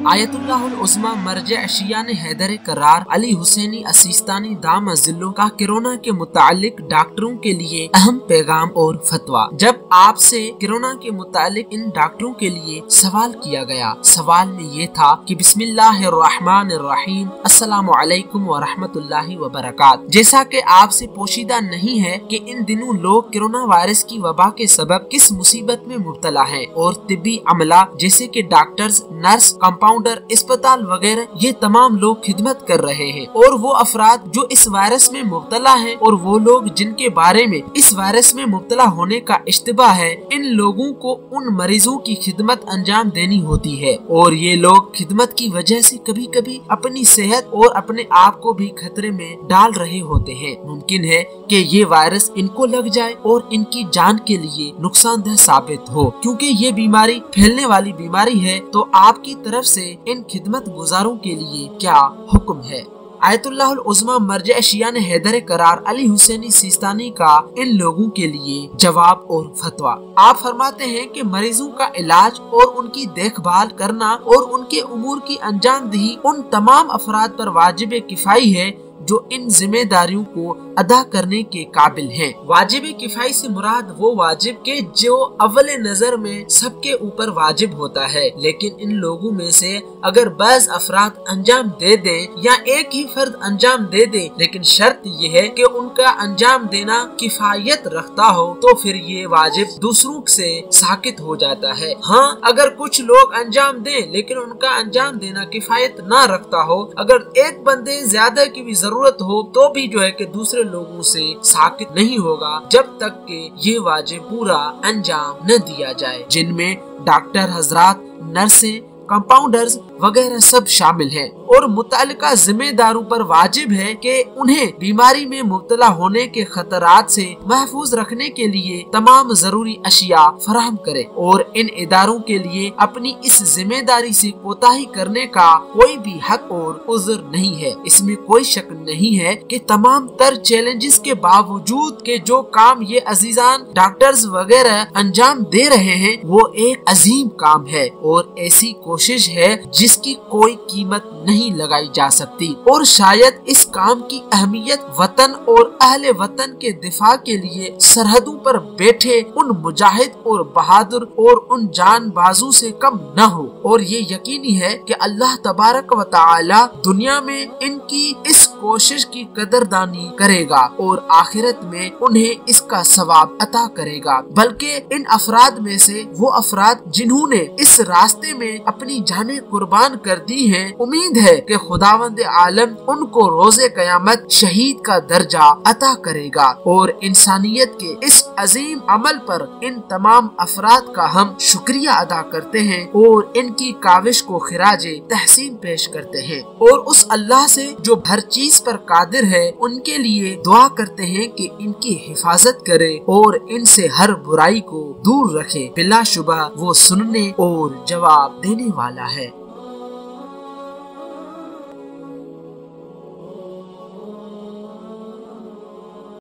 आयतुल्लाहुल उज़्मा मर्जे शियान हैदर करार अली हुसैनी असीस्तानी दाम ज़िल्लुह का कोरोना के मुतालिक डॉक्टरों के लिए अहम पैगाम और फतवा। जब आपसे कोरोना के मुतालिक इन डॉक्टरों के लिए सवाल किया गया, सवाल में ये था कि बिस्मिल्लाहिर्रहमानिर्रहीम अस्सलामु अलैकुम व रहमतुल्लाहि व बरकात। जैसा कि आपसे पोशीदा नहीं है कि इन दिनों लोग कोरोना वायरस की वबा के सबब किस मुसीबत में मुब्तला है और तिब्बी अमला जैसे कि डॉक्टर्स, नर्स, कंपाउंडर, अस्पताल वगैरह ये तमाम लोग खिदमत कर रहे हैं और वो अफराद जो इस वायरस में मुब्तला है और वो लोग जिनके बारे में इस वायरस में मुब्तला होने का इश्तिबा है, इन लोगों को उन मरीजों की खिदमत अंजाम देनी होती है और ये लोग खिदमत की वजह से कभी कभी अपनी सेहत और अपने आप को भी खतरे में डाल रहे होते हैं। मुमकिन है कि ये वायरस इनको लग जाए और इनकी जान के लिए नुकसानदेह साबित हो, क्योंकि ये बीमारी फैलने वाली बीमारी है। तो आपकी तरफ से इन खिदमत गुजारों के लिए क्या हुक्म है? आयतुल्लाहुल उज़्मा मर्जे शियान हैदर करार अली हुसैनी सिस्तानी का इन लोगों के लिए जवाब और फतवा। आप फरमाते हैं कि मरीजों का इलाज और उनकी देखभाल करना और उनके उमूर की अंजामदही उन तमाम अफराद पर वाजिब किफाई है जो इन जिम्मेदारियों को अदा करने के काबिल हैं। वाजिब किफाई से मुराद वो वाजिब के जो अव्वले नजर में सबके ऊपर वाजिब होता है, लेकिन इन लोगों में से अगर बाज़ अफराद अंजाम दे दें या एक ही फर्द अंजाम दे दे, लेकिन शर्त ये है कि उनका अंजाम देना किफायत रखता हो, तो फिर ये वाजिब दूसरों से साकित हो जाता है। हाँ, अगर कुछ लोग अंजाम दें लेकिन उनका अंजाम देना किफायत ना रखता हो, अगर एक बंदे ज्यादा की भी जरूरत हो तो भी जो है कि दूसरे लोगों से साकित नहीं होगा जब तक कि ये वाजिब पूरा अंजाम न दिया जाए, जिनमें डॉक्टर हजरात, नर्सें, कंपाउंडर्स वगैरह सब शामिल हैं और मुतालिका जिम्मेदारों पर वाजिब है कि उन्हें बीमारी में मुब्तला होने के खतरात से महफूज रखने के लिए तमाम जरूरी अशिया फराहम करे और इन इदारों के लिए अपनी इस जिम्मेदारी से कोताही करने का कोई भी हक और उज़्र नहीं है। इसमें कोई शक नहीं है कि तमाम तर चैलेंजेस के बावजूद के जो काम ये अजीजान डॉक्टर्स वगैरह अंजाम दे रहे हैं वो एक अजीम काम है और ऐसी कोशिश है जिसकी कोई कीमत नहीं लगाई जा सकती और शायद इस काम की अहमियत वतन और अहले वतन के दिफा के लिए सरहदों पर बैठे उन मुजाहिद और बहादुर और उन जानबाजों से कम न हो। और ये यकीनी है कि अल्लाह तबारक व तआला दुनिया में इनकी इस कोशिश की कदरदानी करेगा और आखिरत में उन्हें इसका सवाब अता करेगा। बल्कि इन अफराद में से वो अफराद जिन्होंने इस रास्ते में अपनी जानें कुर्बान कर दी हैं, उम्मीद है कि खुदावंद आलम उनको रोज़े क़यामत शहीद का दर्जा अता करेगा और इंसानियत के इस अजीम अमल पर इन तमाम अफराद का हम शुक्रिया अदा करते हैं और इनकी काविश को खिराजे तहसीन पेश करते हैं और उस अल्लाह से जो हर चीज पर कादिर है उनके लिए दुआ करते हैं कि इनकी हिफाजत करे और इनसे हर बुराई को दूर रखे। बिलाशुबह वो सुनने और जवाब देने वाला है।